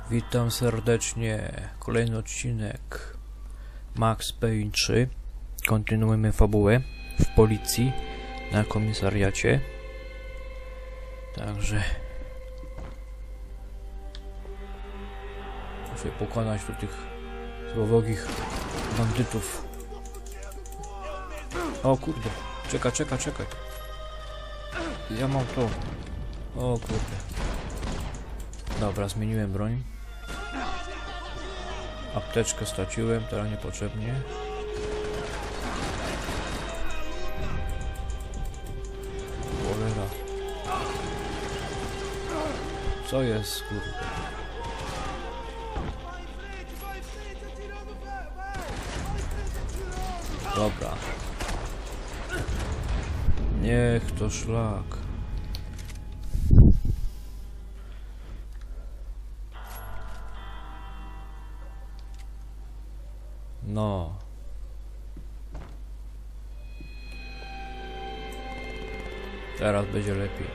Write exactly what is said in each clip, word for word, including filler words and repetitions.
Witam serdecznie. Kolejny odcinek Max Payne trzy. Kontynuujemy fabułę w policji na komisariacie. Także muszę pokonać tu tych złowogich bandytów. O kurde, czekaj, czekaj, czekaj. Ja mam to. O kurde. Dobra, zmieniłem broń. Apteczkę straciłem, teraz niepotrzebnie. Cholera. Co jest, kurde? Dobra. Niech to szlak. No. Teraz będzie lepiej.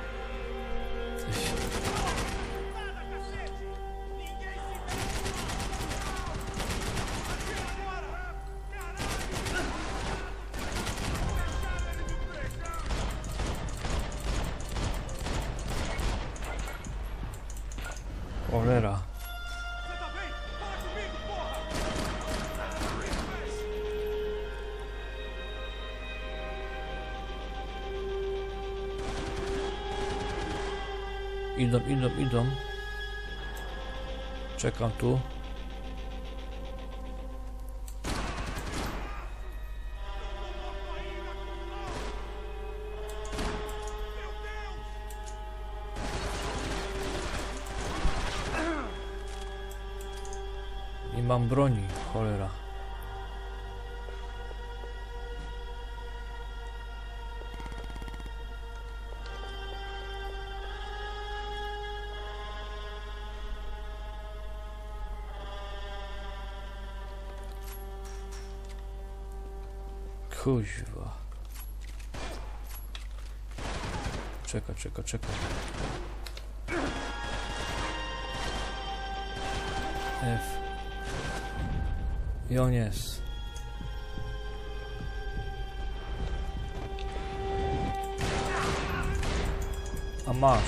Cholera. Idą, idą, idą. Czekam tu. I mam broni, cholera. Kuźwa. Czekaj, czekaj, czekaj. F. I on jest. A masz.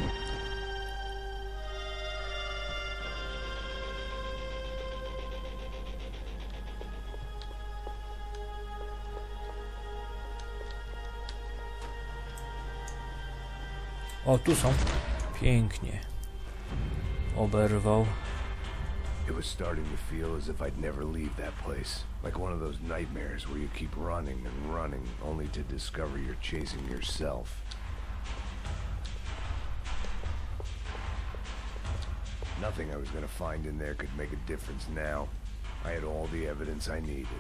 O, tu są. Pięknie. Oberwał. It was starting to feel as if I'd never leave that place. Like one of those nightmares where you keep running and running only to discover you're chasing yourself. Nothing I was gonna find in there could make a difference now. I had all the evidence I needed.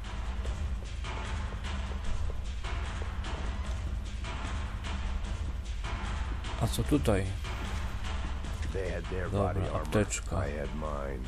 A co tutaj? They had their Dobra, body armor. apteczka. I had mine.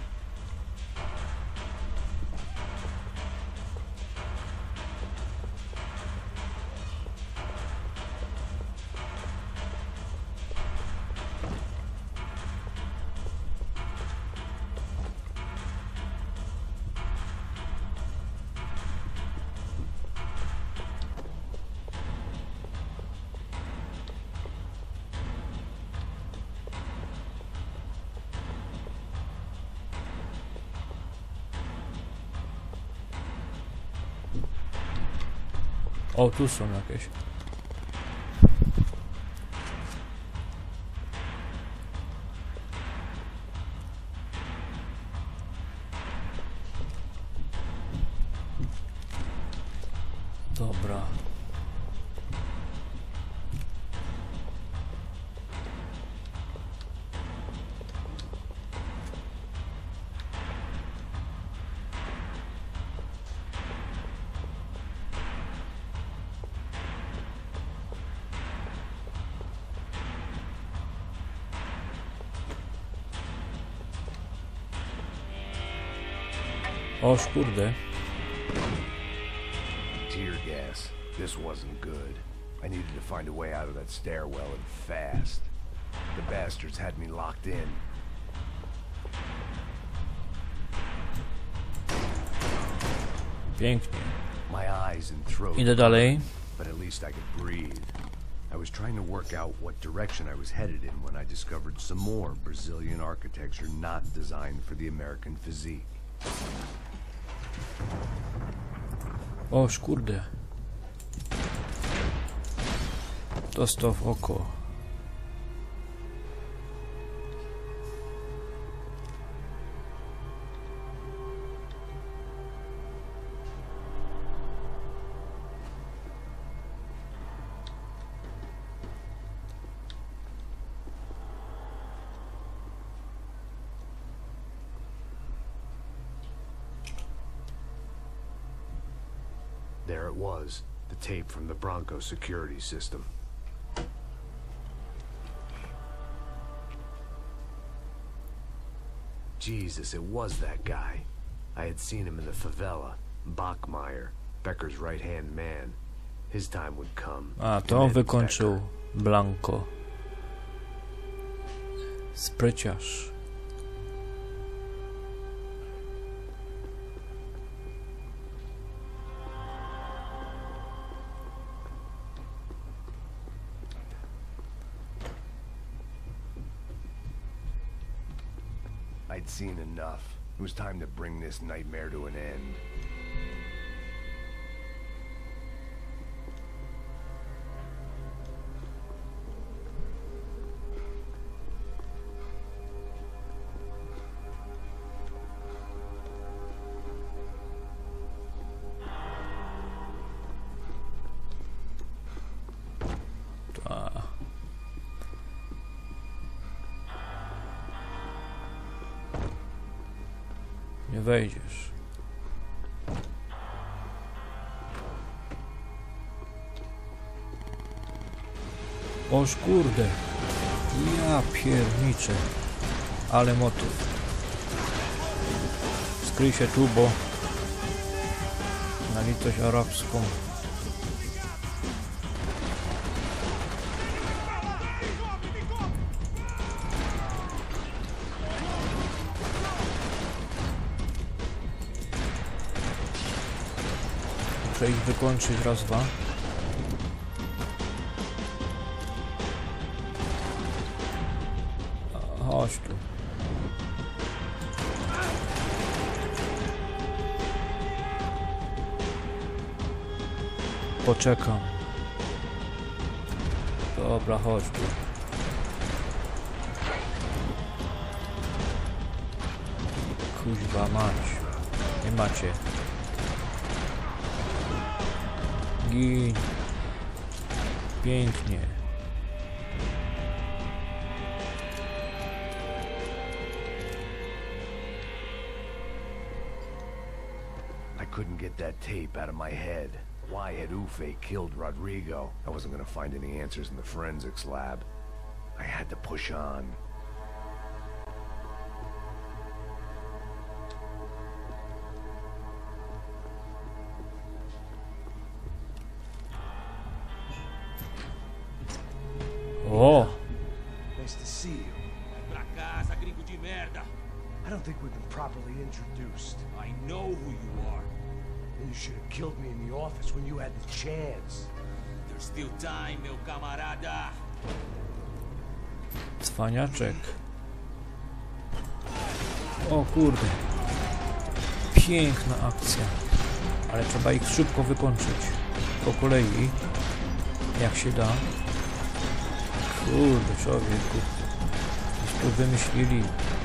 O, tu są jakieś. Dobra. O, kurde. Tear gas. This wasn't good. I needed to find a way out of that stairwell and fast. The bastards had me locked in. Pięknie. My eyes and throat. Idę dalej. But at least I could breathe. I was trying to work out what direction I was headed in when I discovered some more Brazilian architecture not designed for the American physique. O, szkurde. Dostał w oko. There it was, the tape from the Bronco security system. Jesus, it was that guy. I had seen him in the favela. Bachmeyer, Becker's right-hand man. His time would come. A, to on wykończył Blanco. Spryciarz. I'd seen enough. It was time to bring this nightmare to an end. Ta. Nie wejdziesz. Oż kurde. Ja pierniczę. Ale motyw. Skryj się tu, bo na litość arabską. Muszę ich wykończyć raz, dwa. Chodź tu. Poczekam. Dobra, chodź tu. Kuźwa mać. Nie macie. Gin. Pięknie. I couldn't get that tape out of my head. Why had Ufe killed Rodrigo? I wasn't gonna find any answers in the forensics lab. I had to push on. O! Nice to see you. Pra casa, gringo de merda. I don't think we've been properly introduced. I know who you are. And you should have killed me in the office when you had the chance. There's still time, meu camarada. Cwaniaczek. O kurde. Piękna akcja. Ale trzeba ich szybko wykończyć. Po kolei. Jak się da. Kurde, człowieku. Coś tu wymyślili.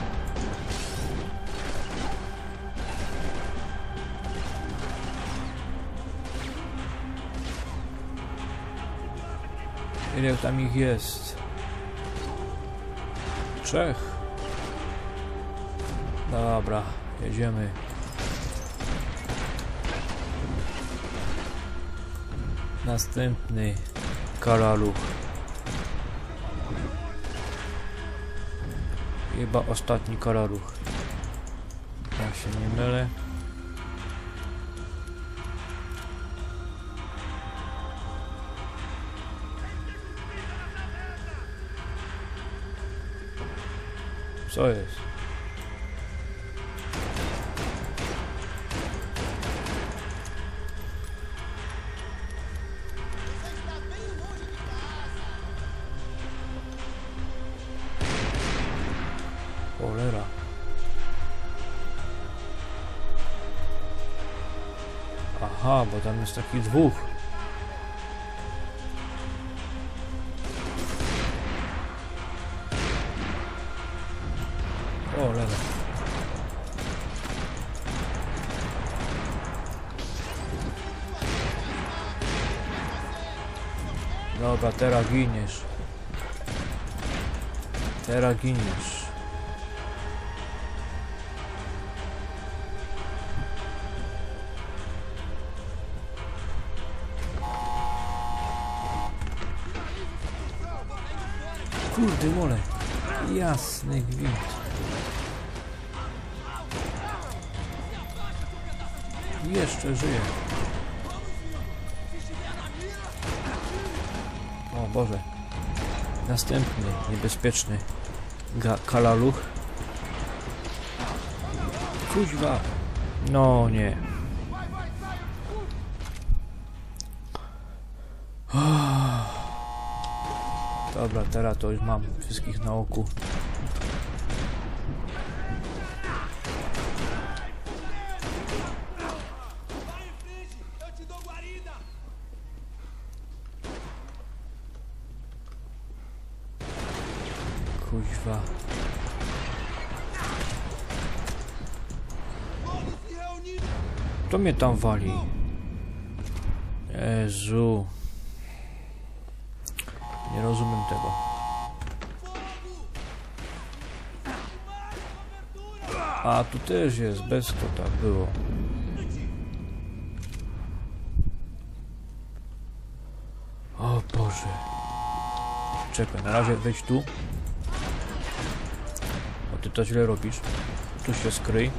Ile tam ich jest? Trzech. Dobra, jedziemy. Następny karaluch. Chyba ostatni karaluch. Jak się nie mylę. Co jest? Aha, bo tam jest takich dwóch. O, lewe. Dobra, teraz giniesz. Teraz giniesz. Kurde, mole. Jasny gwint. Jeszcze żyje. O Boże. Następny, niebezpieczny Ga kalaluch. Kuźwa. No nie. Dobra, teraz to już mam wszystkich na oku. Kuźwa. To mnie tam wali. Jezu. Nie rozumiem tego. A tu też jest, bez to tak było. O Boże. Czekaj, na razie wejdź tu. Bo ty to źle robisz. Tu się skryj.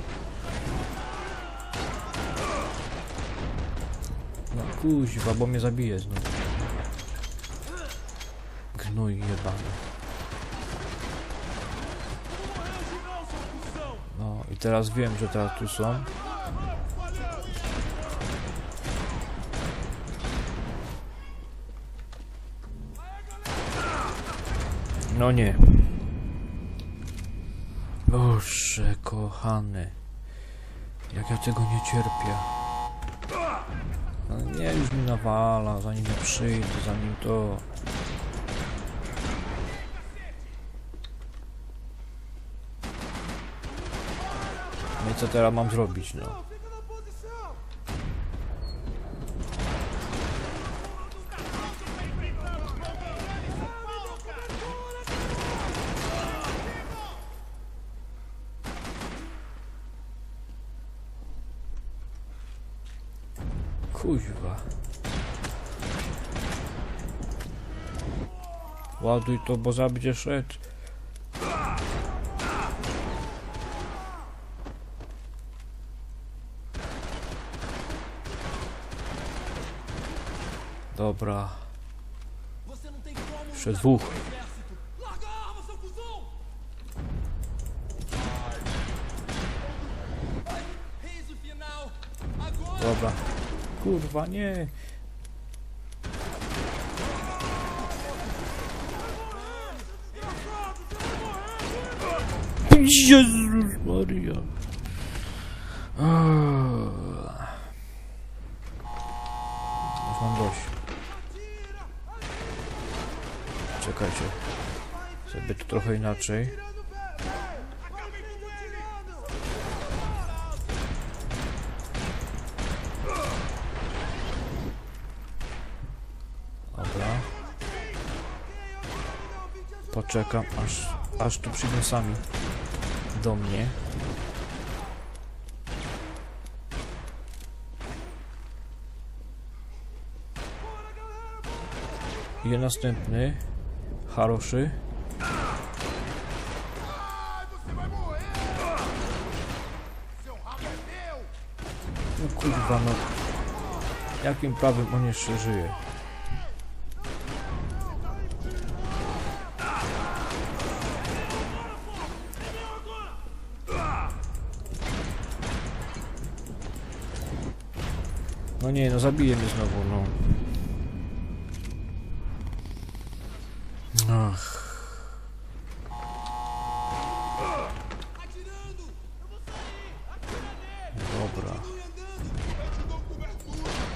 No kuźwa, bo mnie zabije znów. Gnój jebany. No i teraz wiem, że teraz tu są. No nie. Boże kochany. Jak ja tego nie cierpię. No nie, już mi nawala, zanim ja przyjdę, zanim to... No i co teraz mam zrobić, no? Kuźwa. Ładuj to, bo zabdzie szedł. Dobra. Jeszcze dwóch. Dobra. Kurwa, nie. Jezus Maria. Już mam dość. Czekajcie. Sobie to trochę inaczej. Dobra. Poczekam, aż, aż tu przyjdą sami do mnie. I następny. Haroszy. No kurwa, no. Jakim prawem on jeszcze żyje? No nie, no zabije mnie znowu, no. Ach. Dobra.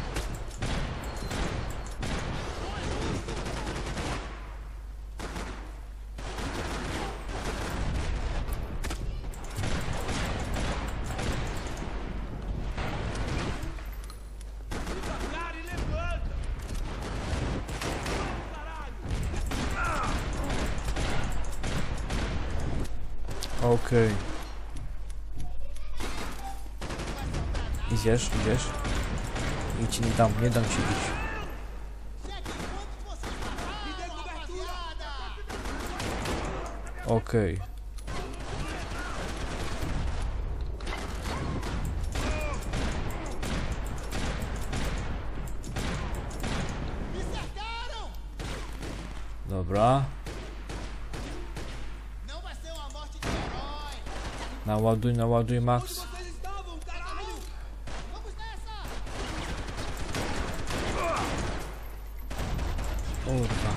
Okej. Idziesz, idziesz. I ci nie dam, nie dam ci iść. Okej. Dobra. Naładuj, naładuj, Max. Kurwa.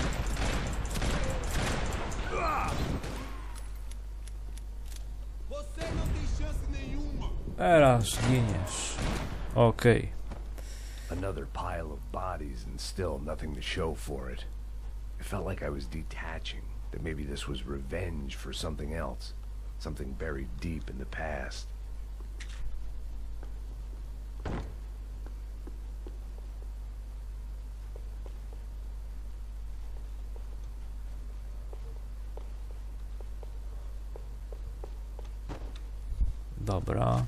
Teraz giniesz. Okej. Another pile of bodies and still nothing to show for it. It felt like I was detaching, that maybe this was revenge for something else, something buried deep in the past. Dobra.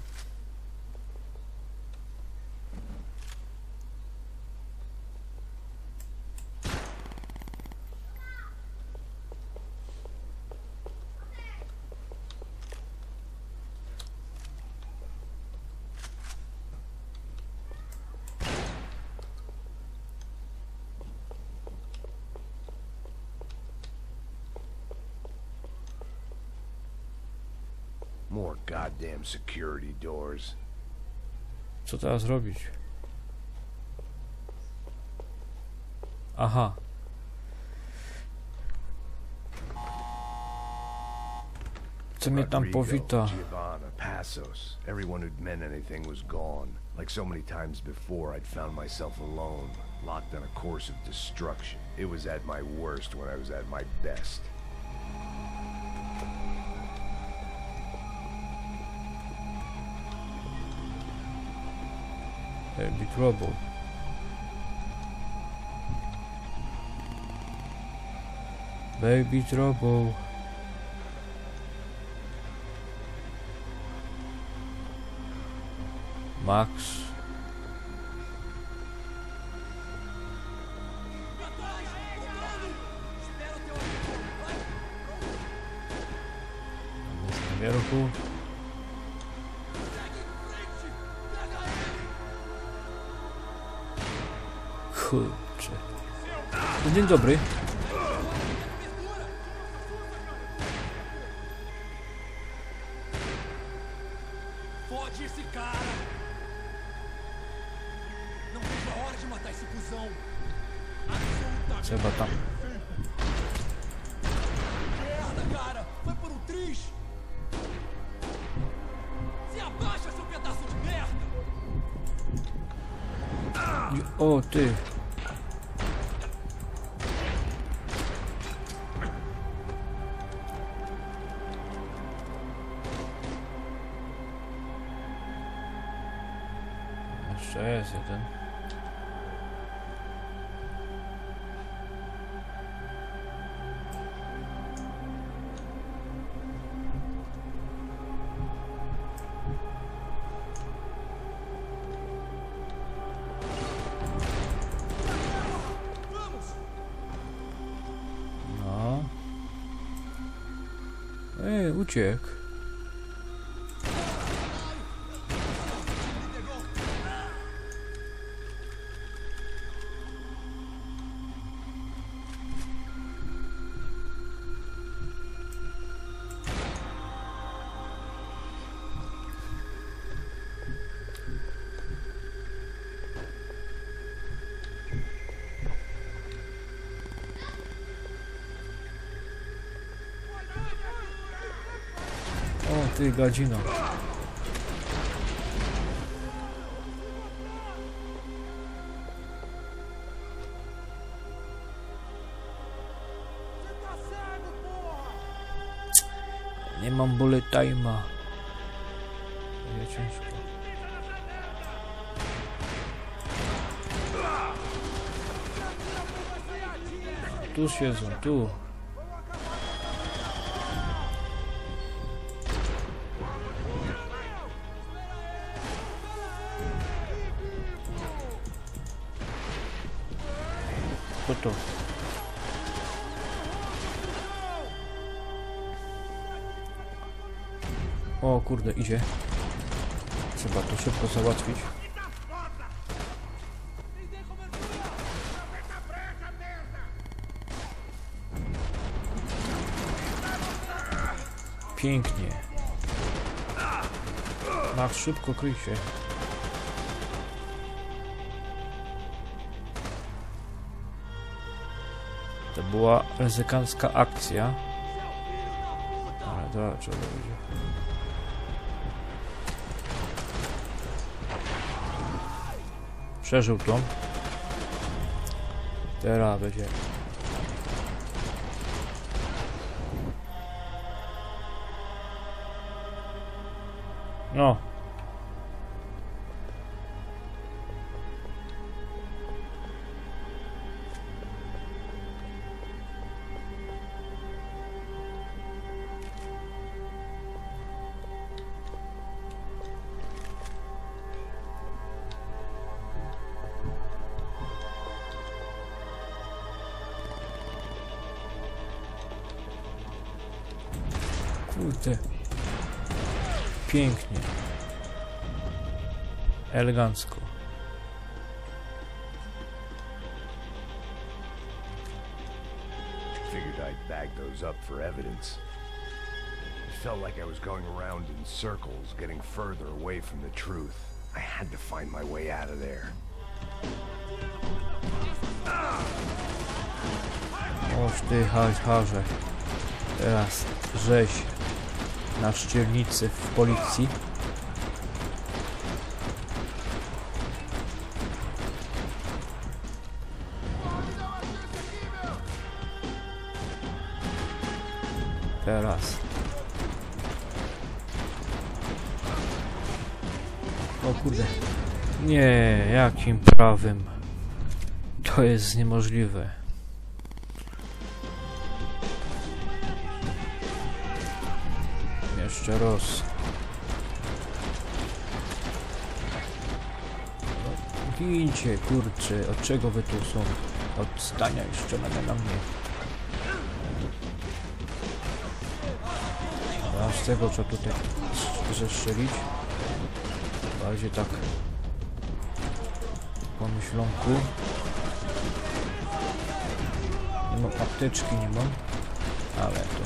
More goddamn security doors. Co teraz robić? Aha. Co mnie tam Rodrigo, powita? Giovanna, Passos. Everyone who'd meant anything was gone. Like so many times before, I'd found myself alone, locked on a course of destruction. It was at my worst when I was at my best. There'll be trouble. Baby trouble. Max. Jest na wierchu. Kurczę. Dzień dobry. Fode esse cara! Não vejo a hora de matar esse cuzão! Absolutamente! Trzeba tam. Merda, cara! Foi por um triz! Se abaixa, seu pedaço de merda! O, ty. Jeszcze jest jeden. No. Ej, uciekł. O, ty gadzino. Nie mam bullet time'a. Ja ciężko. Tu siedzą, tu. O kurde, idzie. Trzeba to szybko załatwić. Pięknie. Max, szybko kryj się. To była ryzykancka akcja. Ale dlaczego będzie? Przeżył to. Teraz będzie. No. Kurde. Pięknie. Elegancko. Figured I'd bag those up for evidence. It felt like I was going around in circles, getting further away from the truth. I had to find my way out of there. Oż ty, harze. Teraz rzeź na szczelnicy w policji. Teraz. O kurde. Nie, jakim prawem? To jest niemożliwe. Jeszcze raz. No, gincie, kurczę, od czego wy tu są? Od stania jeszcze będę na mnie. A z tego co tutaj zestrzelić? Bardziej tak po myśląku. Nie mam apteczki, nie mam, ale to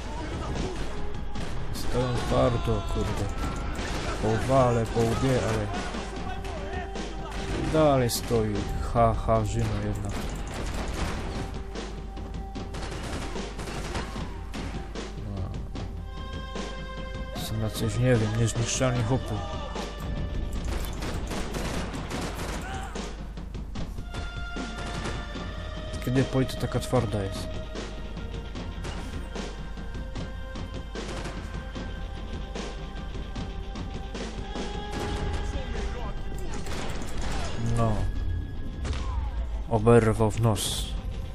stoją twardo, kurde. Powalę, po łbie, ale dalej stoi. Ha, ha, żyno jednak. Są na coś, nie wiem, niezniszczalni chłopu. Kiedy policja taka twarda jest? No. Oberwał w nos.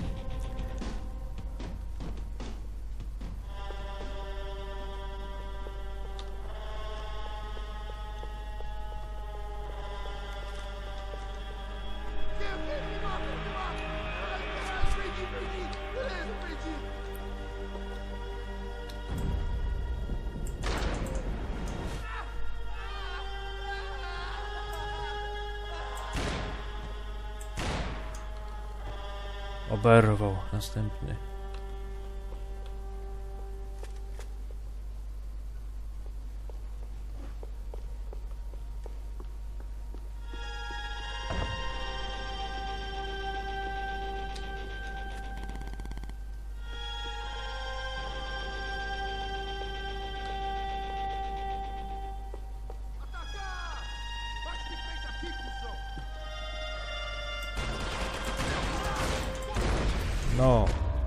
Oberwał następny. No.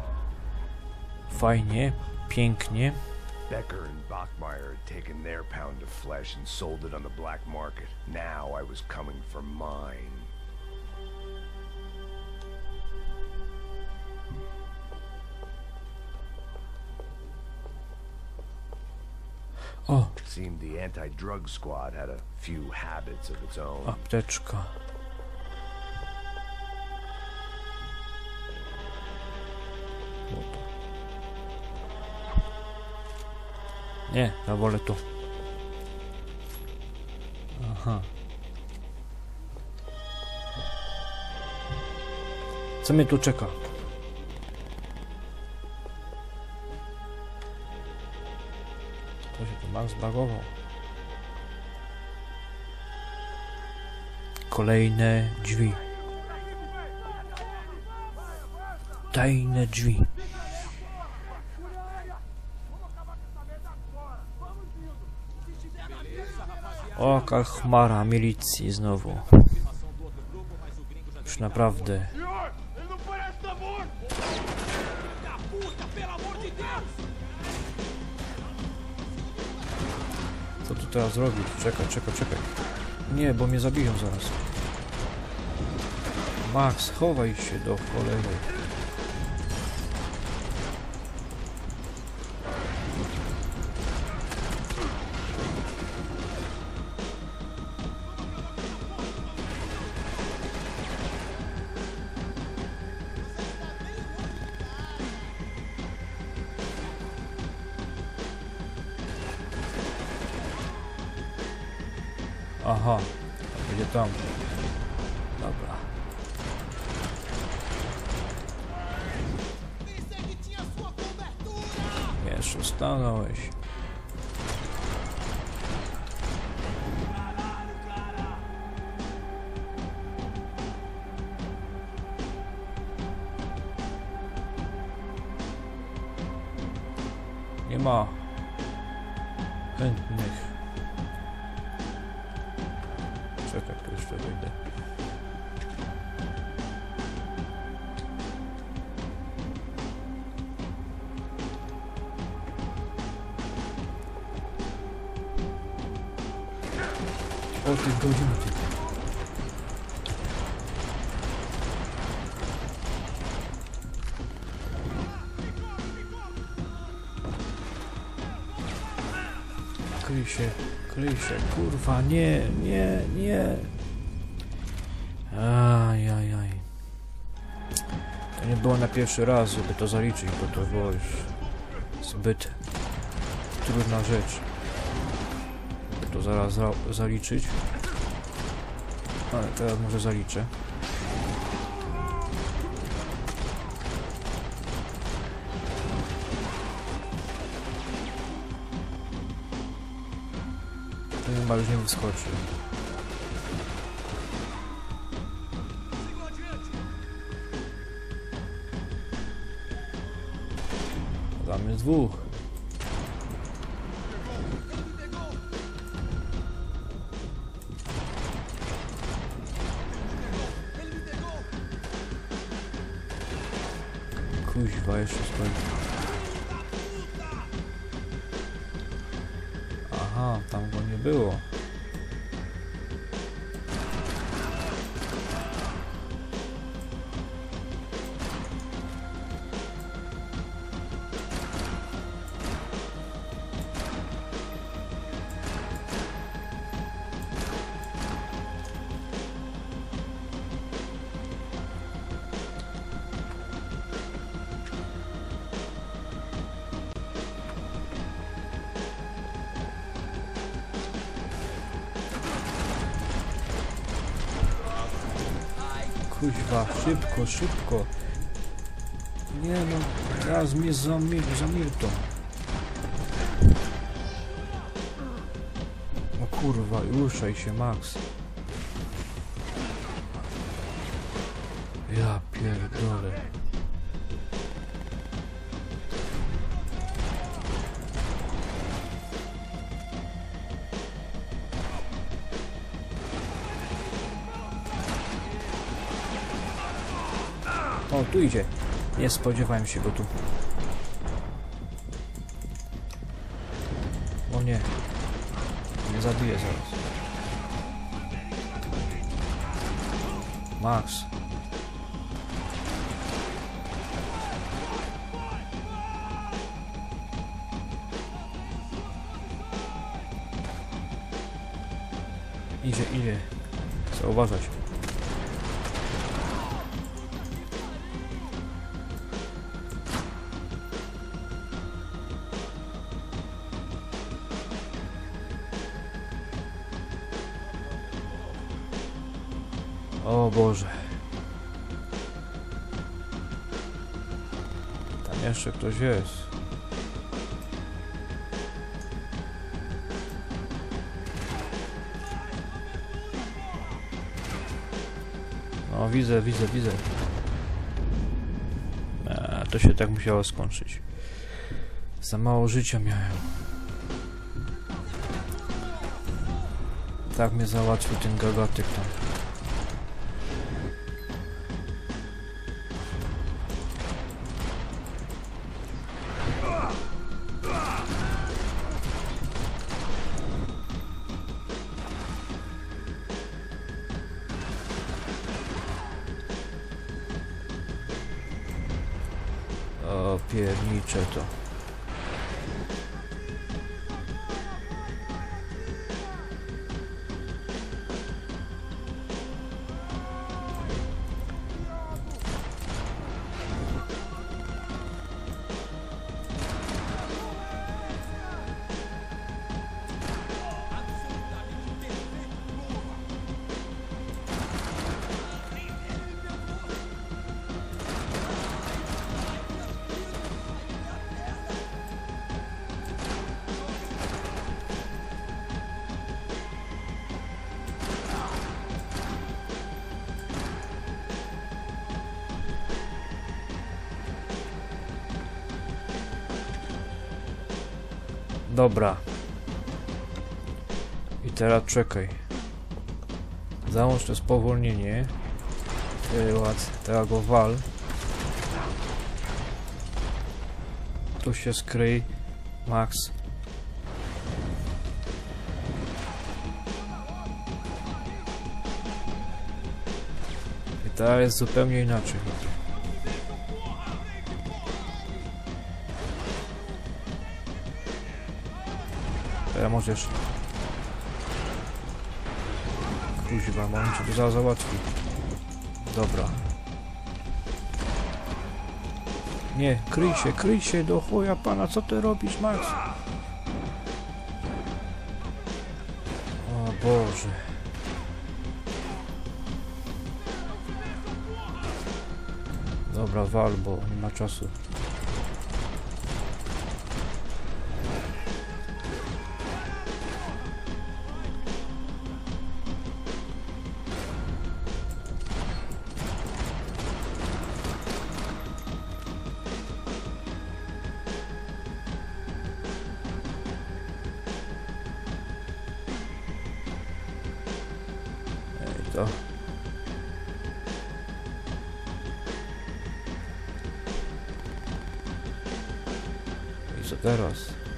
Fajnie, pięknie. Becker and Bachmeyer had taken their pound of flesh and sold it on the black market. Now I was coming for mine. O, Seemed the anti-drug squad had a few habits of its own. apteczka. Nie, ja wolę to. Aha. Co mnie tu czeka? To się tu Max zbagował. Kolejne drzwi. Tajne drzwi. Oka chmara milicji znowu. Już naprawdę. Co tu teraz zrobić? Czekaj, czekaj, czekaj. Nie, bo mnie zabiją zaraz. Max, chowaj się do cholery. Aha, będzie tam. Dobra. Jeszcze stanąłeś. Nie ma chętnych. Czekaj, tu jeszcze wyjdę. O, ty godziny ty. Kryj się, kryj się, kurwa, nie, nie, nie. Ajajaj. To nie było na pierwszy raz, żeby to zaliczyć, bo to było już zbyt trudna rzecz. Żeby to zaraz za zaliczyć. Ale teraz może zaliczę. To chyba już nie wyskoczy. Tam jest dwóch. Kuźwa, jeszcze stoi. Aha, tam go nie było. Kuźwa, szybko, szybko. Nie no, teraz mnie zamil zamilczą. O kurwa, ruszaj się, Max. Ja pierdolę. O, tu idzie. Nie spodziewałem się go tu. O nie. Nie zabiję zaraz. Max. Idzie, idzie. Trzeba uważać. O Boże. Tam jeszcze ktoś jest. No widzę, widzę, widzę. A, to się tak musiało skończyć. Za mało życia miałem. Tak mnie załatwił ten gagatyk tam. O piernicze to. Dobra. I teraz czekaj. Załącz to spowolnienie. Teraz go wal. Tu się skryj. Max. I teraz jest zupełnie inaczej. Teraz możesz... Kuźwa, mam cię tu zaraz załatwi. Dobra. Nie, kryj się, kryj się do chuja pana, co ty robisz, Max? O Boże. Dobra, wal, bo nie ma czasu. To. I co teraz?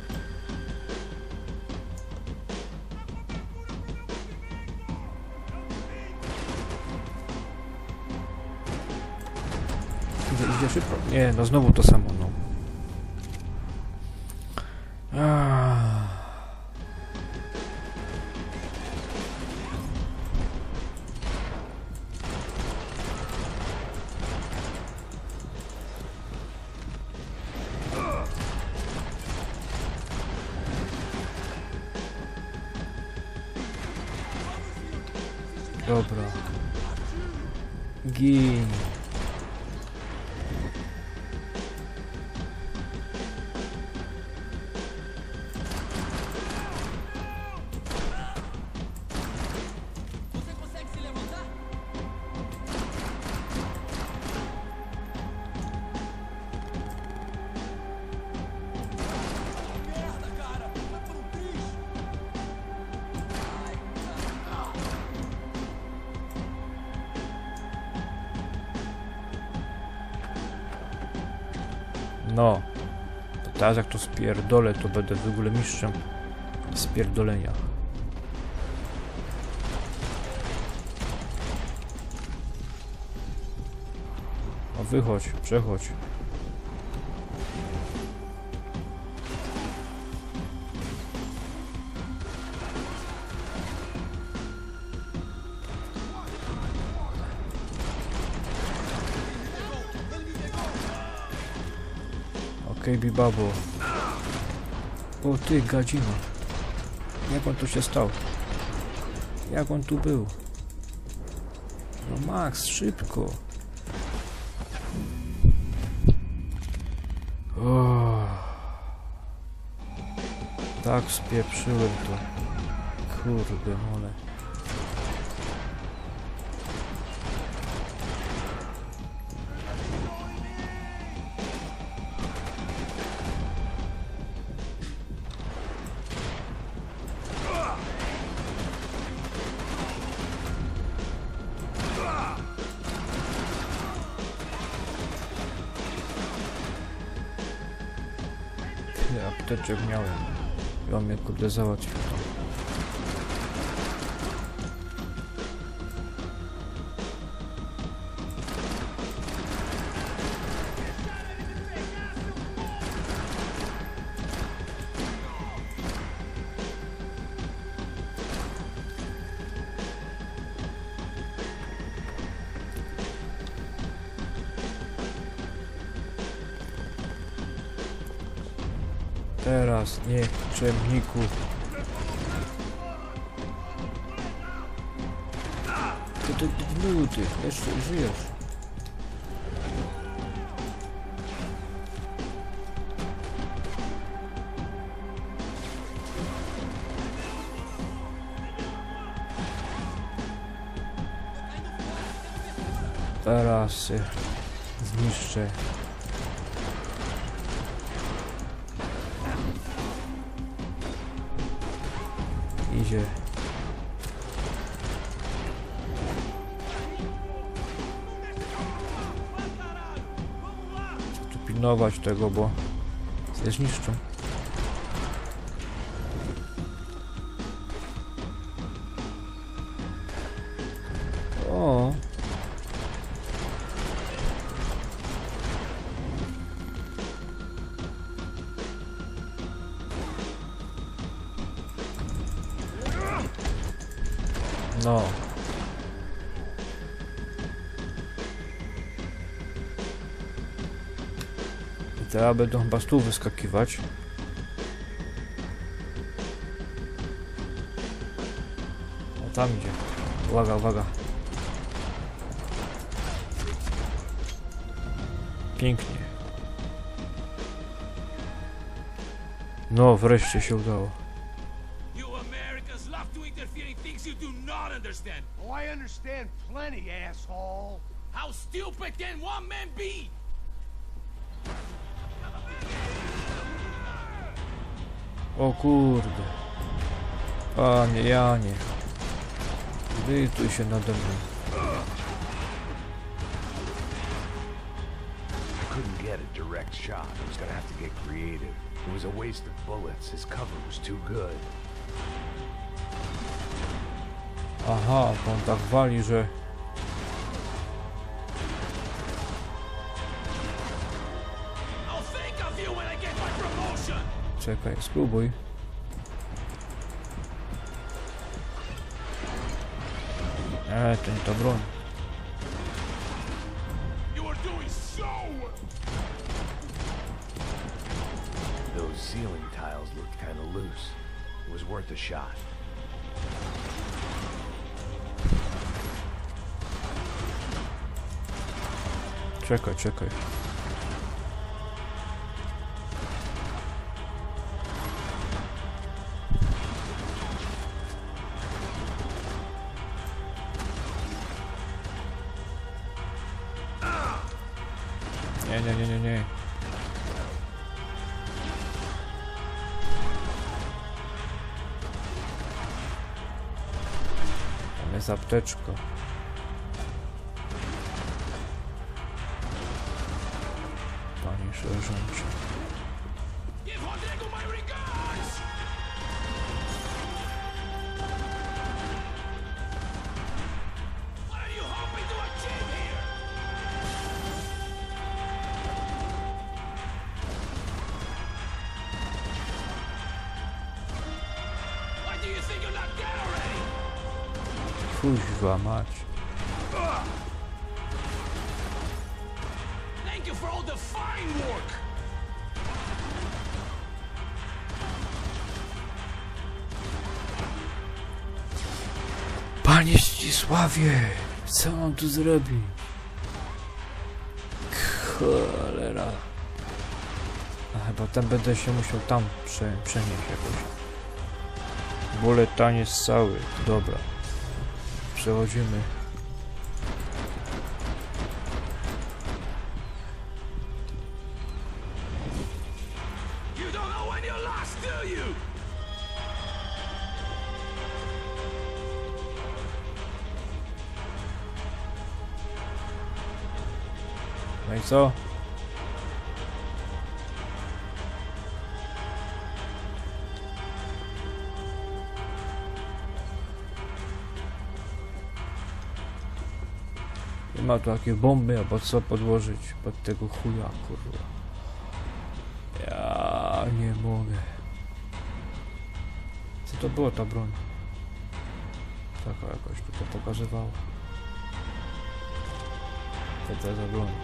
Idzie, idzie szybko. Nie, no znowu to samo, no. Ah. Dobra. Gin. No, to teraz jak to spierdolę, to będę w ogóle mistrzem spierdolenia. No wychodź, przechodź. Okej, okay, Bibabo. O ty, gadzino. Jak on tu się stał? Jak on tu był? No Max, szybko. O. Tak spieprzyłem to. Kurde mole. Tyle apteczek miałem. I on mnie kurde załatwił. Teraz, nie, czemniku. Ty, ty, ty, był ty, jeszcze żyjesz. Teraz się zniszczę. Idzie. Chcę tu pilnować tego, bo się zniszczą. O. No. I teraz będą chyba z tu wyskakiwać. O, tam idzie. Uwaga, uwaga. Pięknie. No, wreszcie się udało. You Americans love to interfere in things you do not understand. Oh, I understand plenty, asshole. How stupid can one man be? O kurde. Panie Janie. Wytuj się nade mną. I couldn't get a direct shot. I was gonna have to get creative. It was a waste of bullets. His cover was too good. Aha, on tak wali, że... I'll think of you when I get my promotion. Czekaj, spróbuj. Eee, to nie ta broń. You are doing so well. Those ceiling tiles looked kind of loose. It was worth a shot. Czekaj, czekaj. Nie, nie, nie, nie, nie. Tam jest apteczka. Panie sierżancie. Give Rodrigo my regards. What are you hoping to achieve here? Why do you think you're not dead already? Kuźwa mać. Thank you for all the fine work. Panie Zdzisławie! Co on tu zrobi? Cholera. A chyba tam będę się musiał tam prze, przenieść jakoś. Bullet jest cały. Dobra. Przechodzimy. You don't know when you're lost, do you? No i co? Nie ma tu jakieś bomby albo co podłożyć pod tego chuja, kurwa. Ja nie mogę. Co to było ta broń? Taka jakoś tutaj pokazywała. Co to za broń?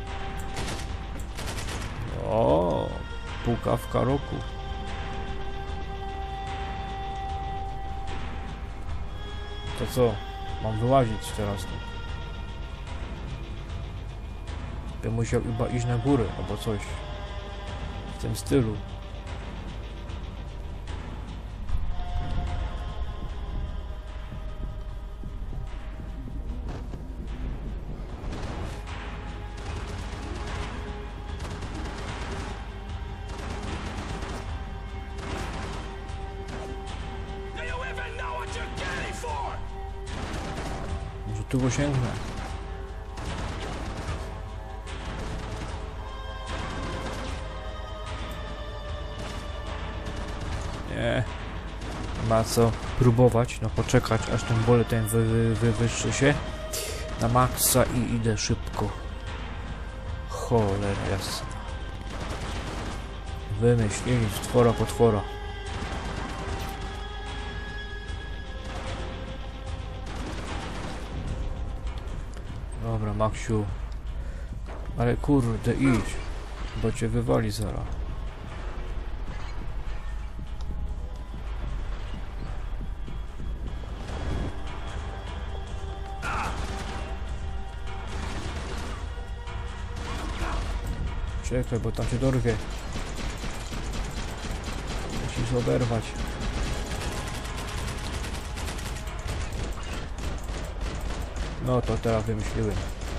O, pukawka roku. To co? Mam wyłazić teraz tu. Bym musiał chyba iść na górę albo coś w tym stylu. Do you even know what you're getting for? Może tu go sięgnę. Nie. Ma co próbować, no poczekać aż ten bulletin wy, wy, wywyższy się na maksa i idę szybko. Cholera jasna. Wymyślili stwora potwora. Dobra, Maksiu. Ale kurde, idź, bo cię wywali zaraz. Czekaj, bo tam się dorwie. Musisz oberwać. No to teraz wymyśliłem.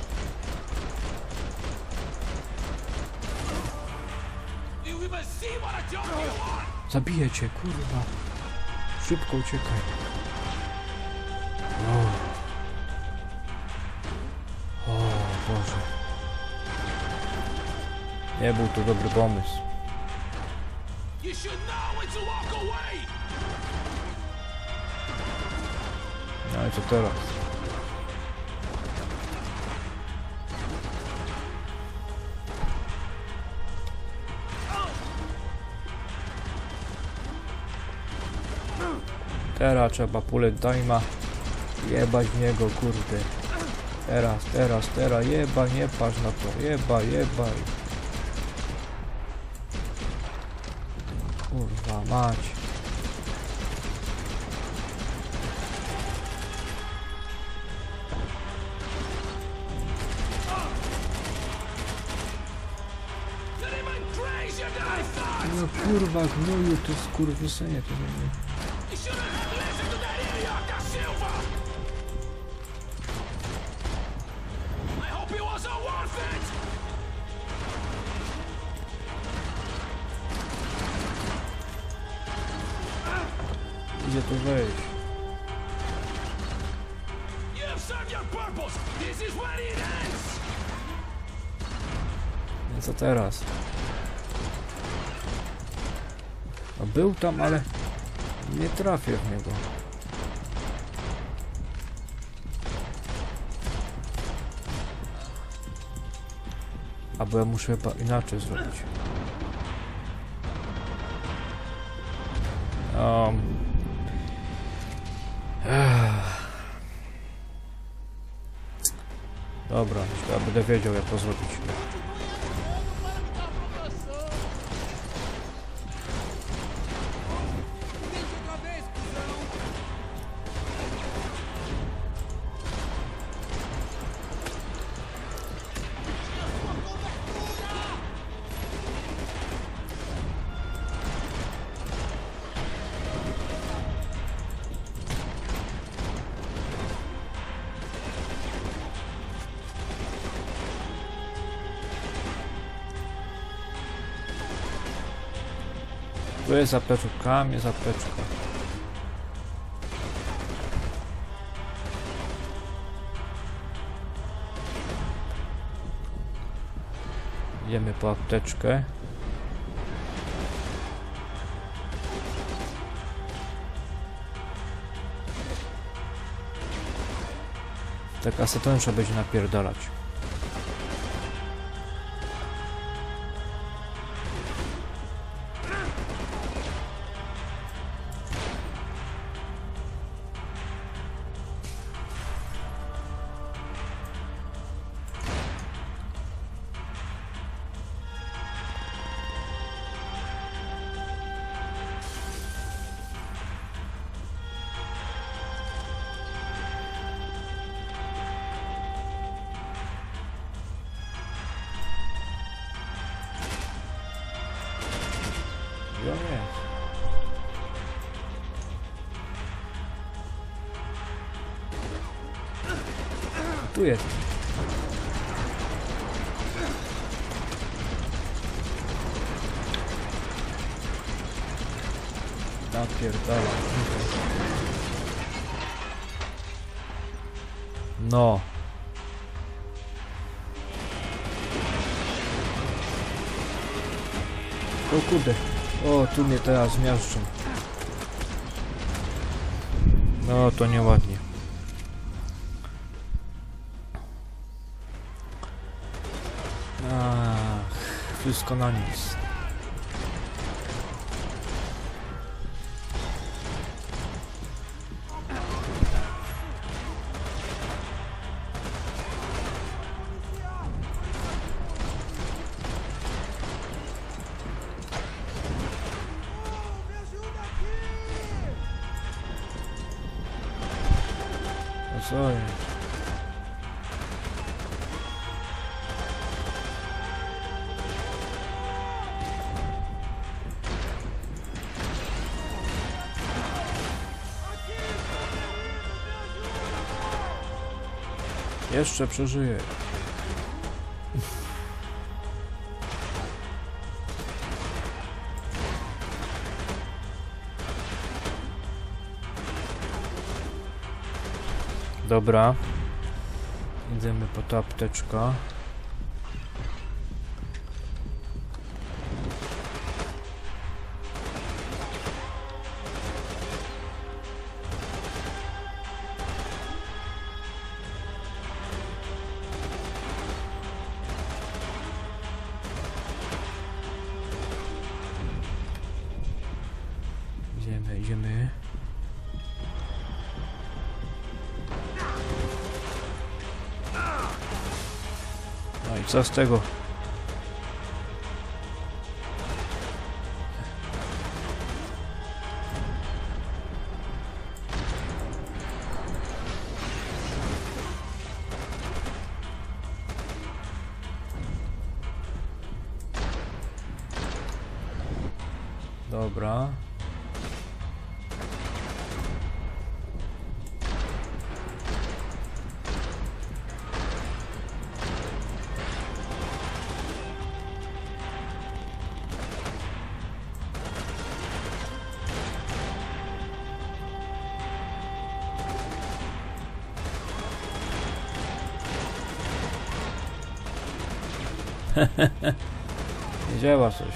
You even see what a job you are? Zabiję cię, kurwa. Szybko uciekaj. O, o Boże. Nie był to dobry pomysł. You should know when to walk away. No i co teraz? Teraz trzeba pulę dajma jebać w niego, kurde. Teraz, teraz, teraz, jeba, nie patrz na to, jeba, jebaj. Kurwa mać. You're even crazier than I thought. No kurwa gnoju, to jest kurwysynie, to nie. You shouldn't have listened to that idiot, Da Silva. I hope it wasn't worth it. Idzie tu wejść. You've served your purpose. This is where it ends. No co teraz? No był tam, ale nie trafię w niego. Albo ja muszę chyba inaczej zrobić. Um. Ech. Dobra, ja będę wiedział, jak to zrobić. Tu jest apteczka, tam jest apteczka. Idziemy po apteczkę. Tak acetonu trzeba będzie napierdalać. Gdzie on jest? Tu jest. Napierdala. No. O kurde. O, tu mnie teraz zmiażdżą. No, to nieładnie. Ach, wszystko na nic. A co jest? Jeszcze przeżyję. Dobra. Idziemy po ta apteczka. Idziemy, idziemy. No i co z tego? Dobra. Nie działa coś.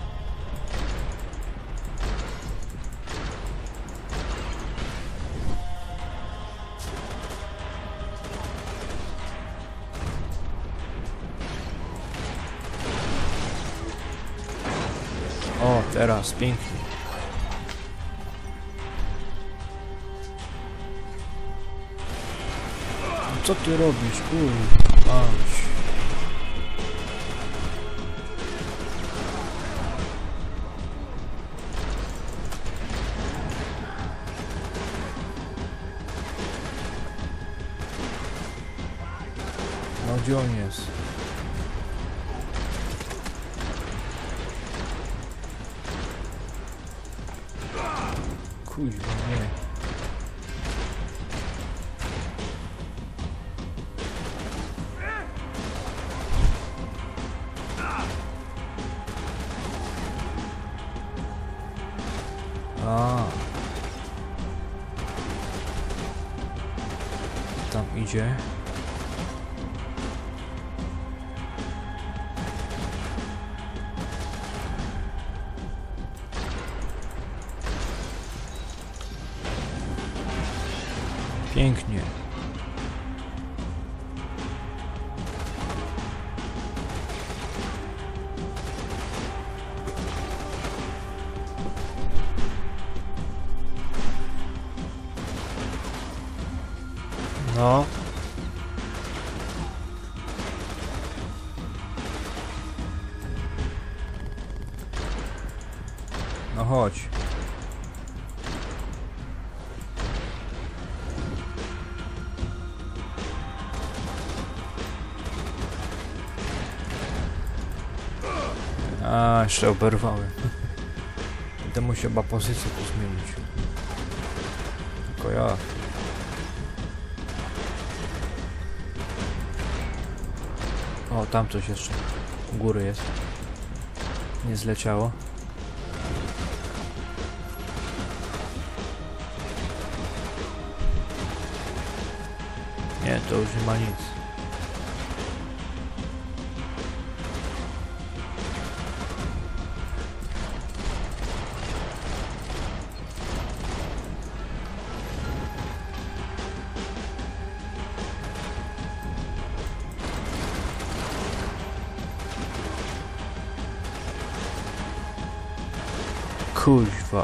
O, teraz pięknie. Co ty robisz, kurwa? No gdzie on jest? Kurwa, nie. A. Tam idzie. Pięknie. No. No chodź. A, jeszcze oberwałem. Będę musiał chyba pozycję tu zmienić. Tylko ja. O, tam coś jeszcze. U góry jest. Nie zleciało. Nie, to już nie ma nic. Kuźwa.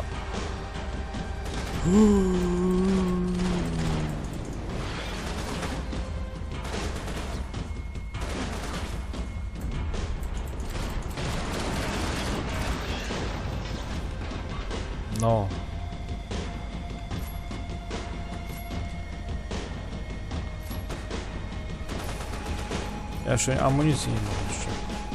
No. Ja jeszcze amunicji nie mam jeszcze.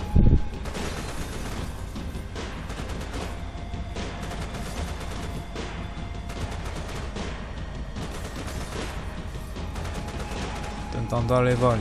Ten tam dalej wali.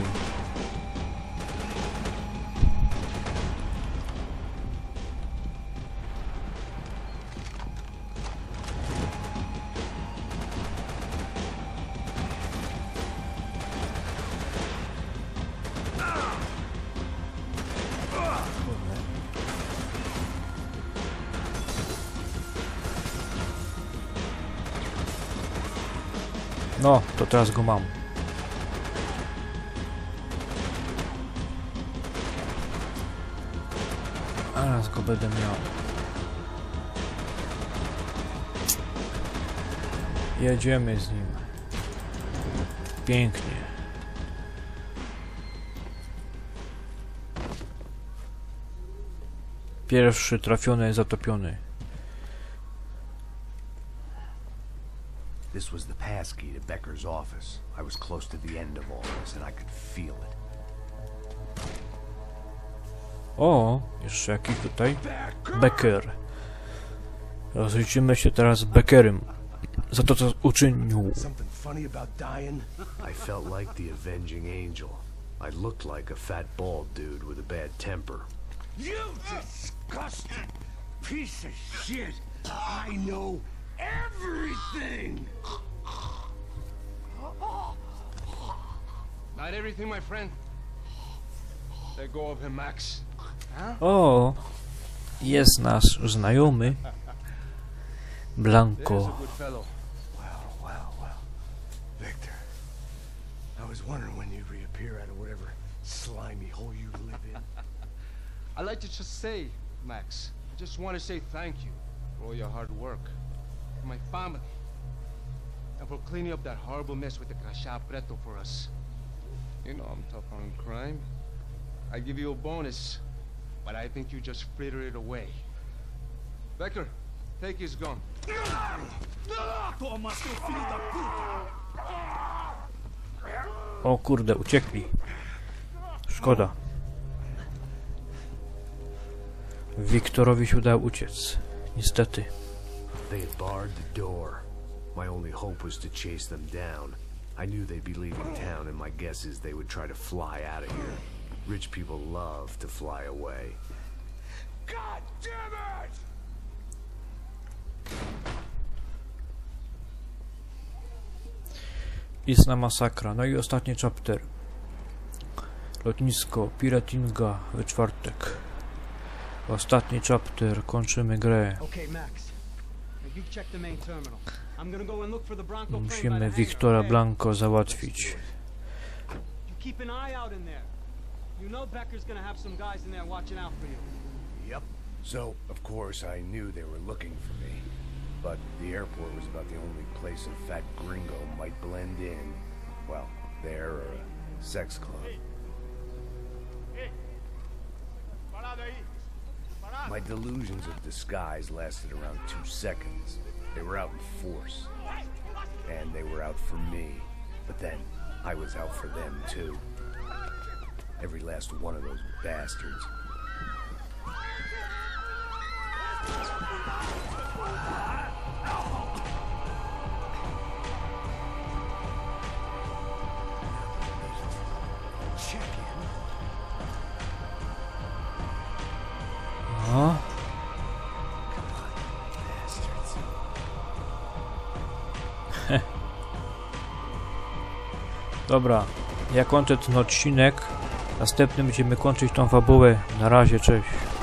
No, to teraz go mam. Teraz go będę miał. Jedziemy z nim. Pięknie. Pierwszy trafiony, zatopiony. This was the passkey to Becker's office. I was close to the end of all this, and I could feel it. O, jeszcze jakiś tutaj Becker. Rozliczymy się teraz z Beckerem za to, co uczynił. Something funny about dying? I felt like the avenging angel. I looked like a fat bald dude with a bad temper. You disgusting piece of shit! I know everything! Not everything, my friend. Let go of him, Max. O, jest nasz znajomy There's Blanco. a good fellow. Well, well, well. Victor, I was wondering when you'd reappear out of whatever slimy hole you live in. I'd like to just say, Max, I just want to say thank you for all your hard work, for my family, and for cleaning up that horrible mess with the Cachá Preto for us. You know I'm tough on crime. I give you a bonus, but I think you just fritter it away. Becker, take his gun. O kurde, uciekli. Szkoda. Wiktorowi się udało uciec. Niestety. They had barred the door. My only hope was to chase them down. I knew they'd be leaving town, and my guess is they would try to fly out of here. Rich people love to fly away. God damn it! Istna masakra. No i ostatni chapter. Lotnisko Piratinga we czwartek. Ostatni chapter. Kończymy grę. Okay, Max. Now you check the main terminal. I'm gonna go and look for the Bronco plane by the Musimy hangar, Wiktora okay? Blanco załatwić. You keep an eye out in there. You know Becker's gonna have some guys in there watching out for you. Yep. So, of course, I knew they were looking for me. But the airport was about the only place a fat gringo might blend in. Well, there or a sex club. My delusions of disguise lasted around two seconds. They were out in force. And they were out for me. But then, I was out for them, too. Every last one of those bastards. No. Dobra, ja kończę ten odcinek. Następnym będziemy kończyć tą fabułę. Na razie, cześć.